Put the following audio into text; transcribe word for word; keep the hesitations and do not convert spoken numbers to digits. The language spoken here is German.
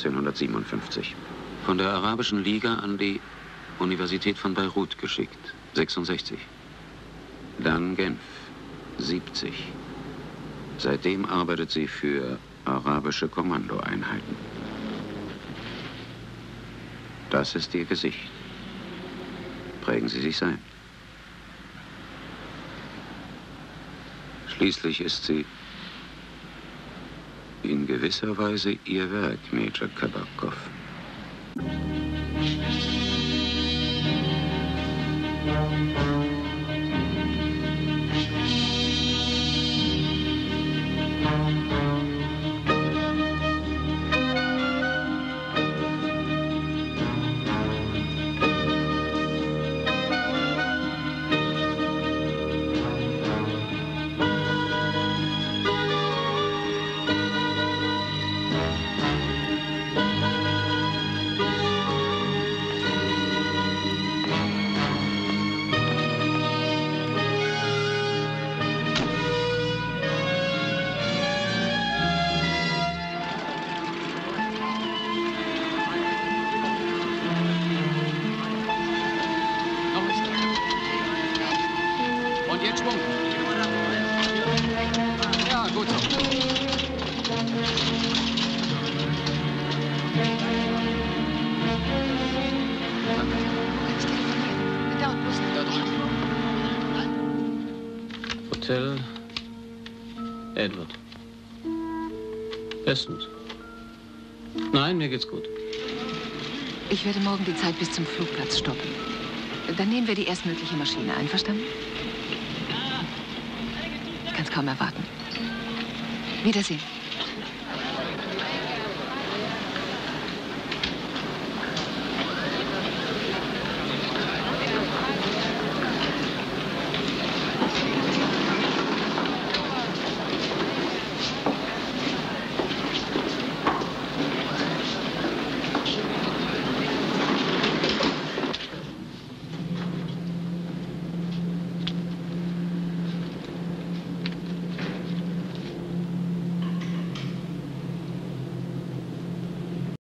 achtzehnhundertsiebenundfünfzig. Von der Arabischen Liga an die Universität von Beirut geschickt, sechsundsechzig. Dann Genf, siebzig. Seitdem arbeitet sie für arabische Kommandoeinheiten. Das ist ihr Gesicht. Prägen Sie sich sein. Schließlich ist sie in gewisser Weise Ihr Werk, Major Kabakov. Hotel Edward. Bestens. Nein, mir geht's gut. Ich werde morgen die Zeit bis zum Flugplatz stoppen. Dann nehmen wir die erstmögliche Maschine. Einverstanden? Ich kann's kaum erwarten. Wiedersehen.